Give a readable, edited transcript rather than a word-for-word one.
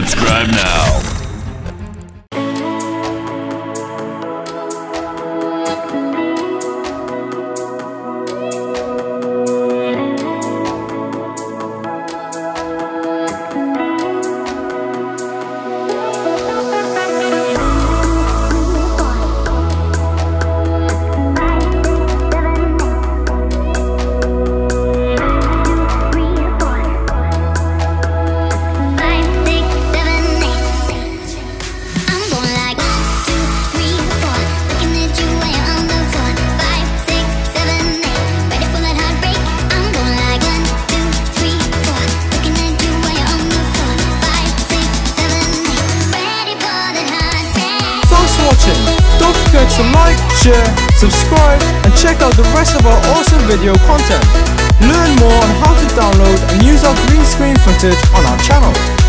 Subscribe now. Don't forget to like, share, subscribe and check out the rest of our awesome video content. Learn more on how to download and use our green screen footage on our channel.